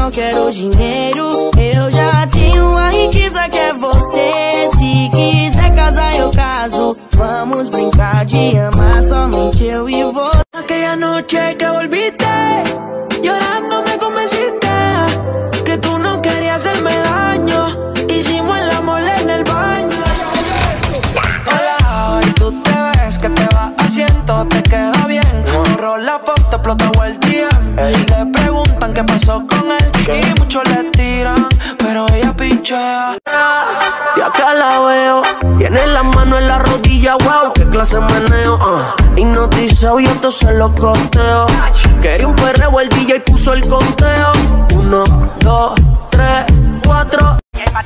não quero dinheiro, eu já tenho uma riqueza que é você. Se quiser casar eu caso, vamos brincar de amar somente eu e você. Aquella noche que volviste, llorando me convenciste que tú no querías hacerme daño. Hicimos el amor en el baño. Hola, y tú te ves que te vas haciendo, te queda bien. Borró la foto, explotó el DM. Le preguntan qué pasó con él y muchos le tiran, pero ella pinchea. Y acá la veo, tiene la mano en la rodilla, wow, qué clase de meneo, hipnotizado y entonces lo costeo. Quería un perreo, el DJ puso el conteo. 1, 2, 3, 4.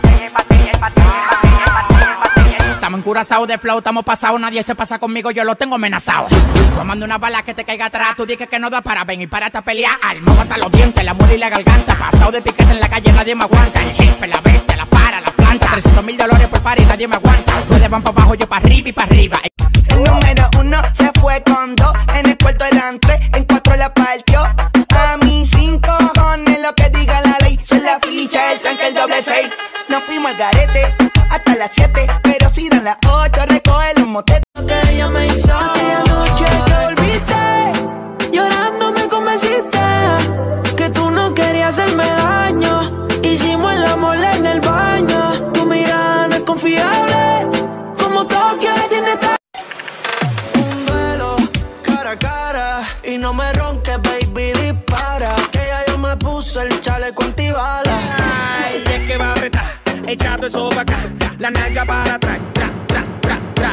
Estamos encurazados de flow, estamos pasados, nadie se pasa conmigo, yo lo tengo amenazado. Tomando una bala que te caiga atrás, tú dices que no da para venir para esta pelea. Almo hasta los dientes, la muerte y la garganta. Pasado de piquete en la calle, nadie me aguanta. El jefe, la bestia, la para, la planta. $300,000 por par y nadie me aguanta. Ustedes van para abajo, yo para arriba y para arriba. El número 1 se fue con 2, en el cuarto eran 3, en 4 la partió. A mí 5 cojones, lo que diga la ley, se la ficha, el tanque, el doble 6. Nos fuimos al garete hasta las 7, pero si dan las 8, recoge los motetes. Que ella me hizo aquella noche que volviste, llorando me convenciste que tú no querías hacerme daño. Hicimos el amor en el baño. Tu mirada no es confiable, como Tokio tiene un duelo cara a cara y no me ronques, baby, dispara. Que ya yo me puse el chaleco antibala. Ay, es que va a retar, echando eso para acá, la nalga para atrás, tra, tra, tra, tra.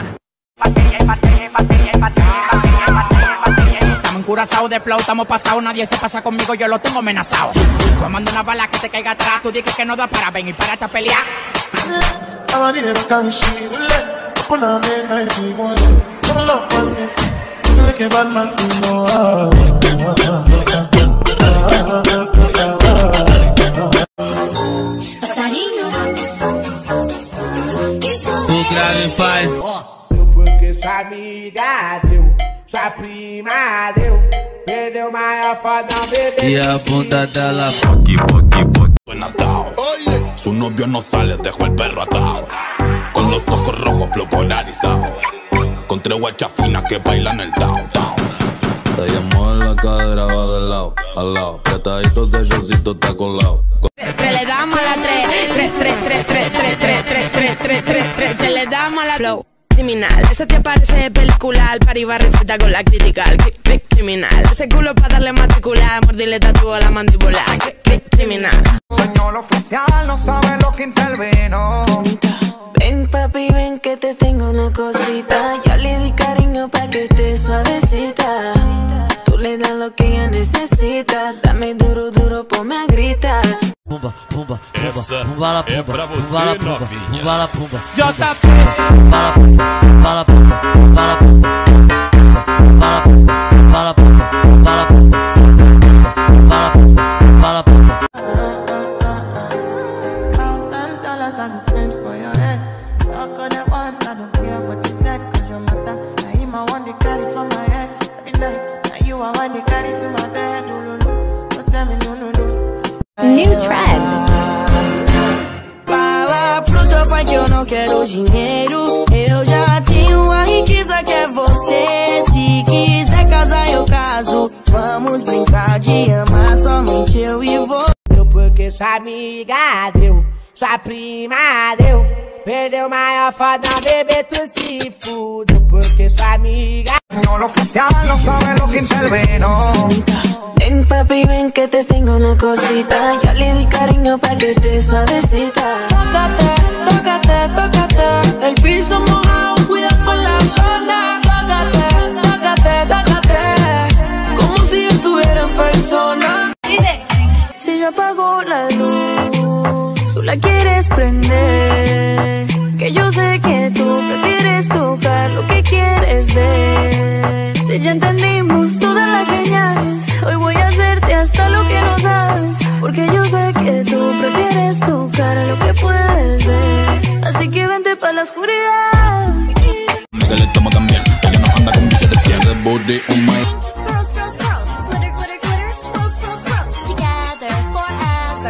Estamos encurazados de flow, estamos pasados, nadie se pasa conmigo, yo lo tengo amenazado. Tomando una bala que te caiga atrás, tú dices que no da para venir para esta pelea. O grave faz. Porque sua amiga deu, sua prima deu, perdeu maior fodão, bebê. E a bunda dela. Buen atao. Su novio no sale, dejó el perro atado. Con los ojos rojos, flow polarizado. Con 3 guachas finas que bailan el tao, tao. Ella mueve la cadera, va de lado a lado. Apretadito, sellocito está colado. Le damos a la 3, te le damos a la flow. Criminal, ese te parece de película, al pariba receta con la crítica. Criminal, ese culo para darle matricular, mordirle tatúo a la mandíbula. Criminal. Señor oficial, no sabe lo que intervino. Ven papi, ven que te tengo una cosita. Ya le di cariño pa' que esté suavecita. Tú le das lo que ella necesita. Dame duro, duro, ponme a gritar. Pumba, pumba, Essa pumba la é pumba, pra você, pumba la pumba, novinha. pumba la pumba, JP. pumba la pumba, pumba la pumba, pumba la pumba, pumba la pumba, pumba la pumba, pumba la pumba, pumba la pumba, pumba la pumba. $1,000 I go spend for your head. Talk on it once, I don't care what you said, cause your matter. Now him I want to carry for my head every night. Now you I want to carry to my bed. Oh, no, no. Don't tell me no, no, no. New trend. Fala pro teu pai que eu não quero dinheiro, eu já tenho uma riqueza que é você. Se quiser casar eu caso, vamos brincar de amar somente eu e você. Porque sua amiga deu, sua prima deu, perdeu maior fodão, bebê, tu se fudeu. Porque sua amiga. Señor oficial, no sabe lo que intervino. Ven papi, ven que te tengo una cosita. Ya le di cariño pa' que esté suavecita. Tócate, tócate, tócate. El piso mojado, cuida con la zona. Tócate, tócate, tócate. Como si yo estuviera en persona. Si yo apago la luz, tú la quieres prender. Que yo sé que tú prefieres tocar lo que quieres ver. Si ya entendimos todas las señales, hoy voy a hacerte hasta lo que no sabes. Porque yo sé que tú prefieres tocar lo que puedes ver. Así que vente pa' la oscuridad. Miguel le toma también, ella no anda con billetes de 100. Ese booty on my.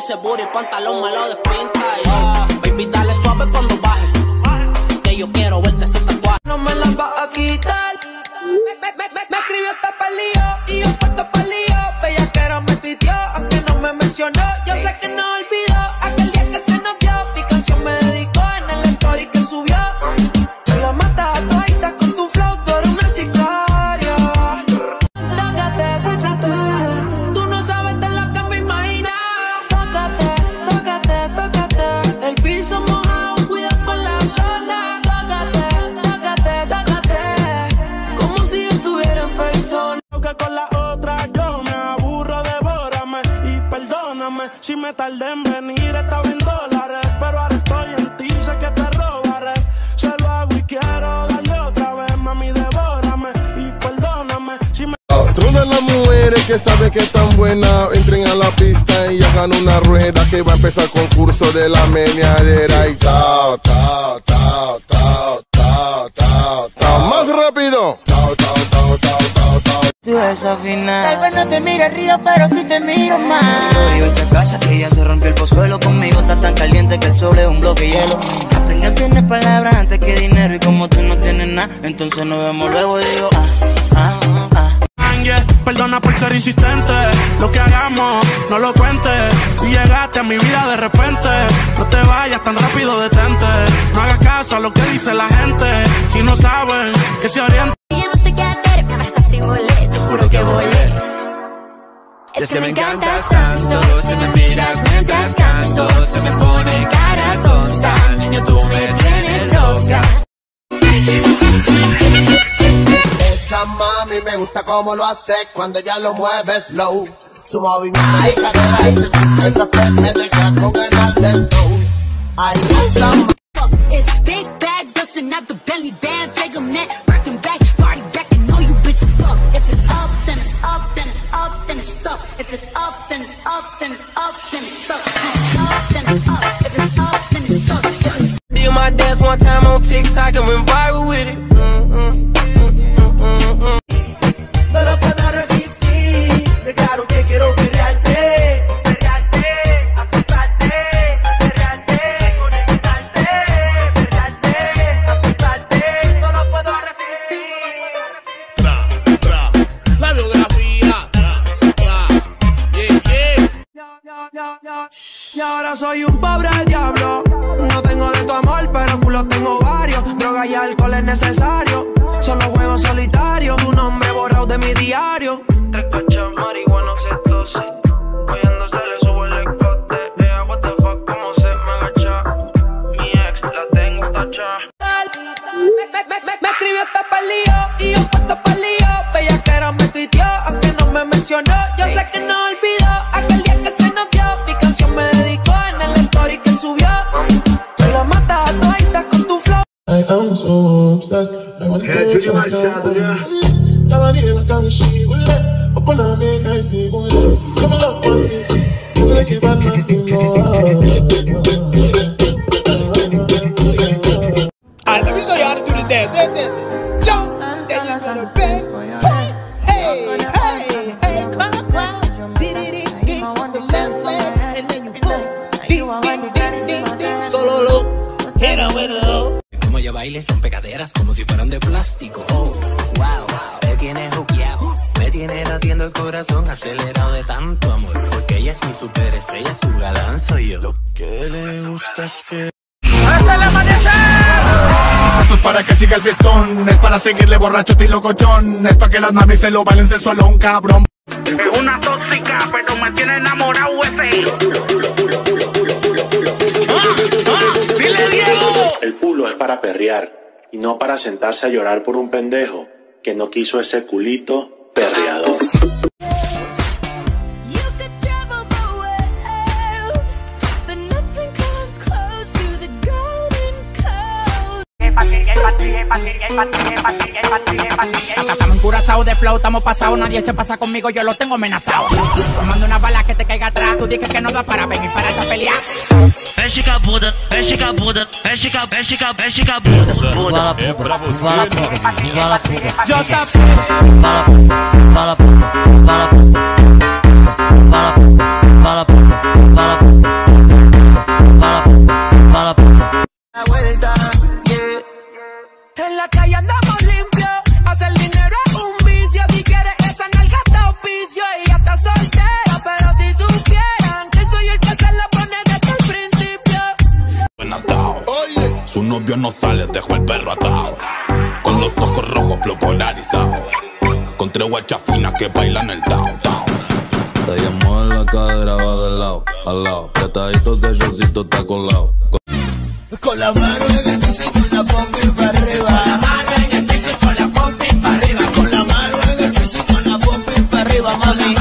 ese booty, pantalón me lo despinta, yeah. Baby, dale suave cuando baje, que yo quiero verte ese tatuaje. No me la vas a quitar. Me escribió hasta pa'l lío y yo puesto pa'l lío. Bellaquera me tuiteó, aunque no me mencionó. Yo sé que no olvidó aquel día que se nos dio. Mi canción me dedicó en el story que subió. Tú la matas a toditas con tu flow, tú eres una sicaria. Tócate, tú no sabes de lo que me imagino. Tócate, tócate, tócate. El piso mojado, cuida por la zona. Tócate, tócate, tócate. Como si yo estuviera en persona. Que con la otra yo me aburro, devórame y perdóname si me tardé en venir. Estaba en dólares, pero ahora estoy en ti, sé que te robaré. Se lo hago y quiero darle otra vez, mami, devórame y perdóname si me... Todas las mujeres que saben que están buenas entren a la pista y hagan una rueda que va a empezar el concurso de la meneadera y tao, tao, tao, tao, tao, tao, tao. Más rápido. Tao, tao, tao, tao, tao, tao. Tú desafinas. Tal vez no te mire el río, pero sí te miro más. Soy esta casa que ya se rompió el pozuelo. Conmigo está tan caliente que el sol es un bloque de hielo. Aprendí a tener palabras antes que dinero. Y como tú no tienes nada, entonces nos vemos luego y digo Perdona por ser insistente, lo que hagamos no lo cuentes. Tú llegaste a mi vida de repente, no te vayas tan rápido, detente. No hagas caso a lo que dice la gente, si no saben que se orientan. Yo no sé qué hacer, me abrazaste y volé, te juro que volé. Es que me encantas tanto, si me miras mientras canto, se me pone cara tonta, niño tú me tienes loca. Esa mami me gusta como lo hace cuando ella lo mueve slow. Su movimiento ahí cadera y esa me deja con ganas de flow. Ay, esa It's big bags, busting out the belly band, take 'em net, rockin' back, party back, and all you bitches fuck. If it's up, then it's up, then it's up, then it's stuck. If it's up, then it's up, then it's up, then it's stuck. Up, then it's up. If it's up, then it's stuck. Did my dance one time on TikTok and went viral with it. No lo puedo resistir, de claro que quiero perrearte, perrearte, asustarte, perrearte, conectarte, perrearte, asustarte, no lo puedo resistir. La biografía, Y ahora soy un pobre diablo. No tengo de tu amor, pero culo tengo varios. Droga y alcohol es necesario. Solo juego solitario. Tu nombre borrado de mi diario. 3 cachas, marihuana, cetosis. Oyendo se le subo el escote. Ella, what the fuck, cómo se me agacha. Mi ex la tengo tacha. Me escribió hasta pa'l lío y yo puesto pa'l lío. Bellaquera me tuiteó, aunque no me mencionó. Yo sé que no olvidó aquel día que se nos dio. Mi canción me dedicó en el story que subió. Tú la matas a toditas con tu flow. I am so obsessed. I want to touch your body. Tell me like I'm she will let up on a make I see go there. Come on, one two, like a bad man Alright, let me show you how to do the dance. Dance. Jump. There you go to bed. Hey, hey, hey, clock. Dee-dee-dee-dee with the left leg, and then you boom. Dee-dee-dee-dee-dee. Solo low. Hit him with a low. Como ella baila, rompe caderas como si fueran de plástico. Oh, wow, me tiene juqueado, me tiene latiendo el corazón acelerado de tanto amor. Porque ella es mi superestrella, su galán soy yo. Lo que le gusta es que... ¡Hasta el amanecer! Esto es para que siga el fiestón, es para seguirle borracho y locochón, es para que las mamis se lo bailen sensualón, cabrón. Es una tóxica, pero me tiene enamorado ese. ¡Dile, Diego! El culo es para perrear y no para sentarse a llorar por un pendejo que no quiso ese culito perreador. Estamos encurazados de flow, estamos pasados, nadie se pasa conmigo, yo lo tengo amenazado. Tomando una bala que te caiga atrás, tú dices que no da para venir para esta pelea. Mexe com a bunda, mexe com a bunda, mexe com a bunda. É pra você, Fala, la calle andamos limpios. Hacer dinero es un vicio. Si quieres esa nalga te auspicio. Ella está soltera, pero si supieran que soy el que se la pone desde el principio. Su novio no sale, dejó el perro atado. Con los ojos rojos, flow polarizado. Con tres guachas finas que bailan el tao, tao. Te llamó en la cadera, va de lado a lado. Apretaditos de shortcito está colado. Con la mano en el piso y con la pompi para arriba. Con la mano en el piso y con la pompi para arriba. Con la mano en el piso y con la pompi para arriba, mami.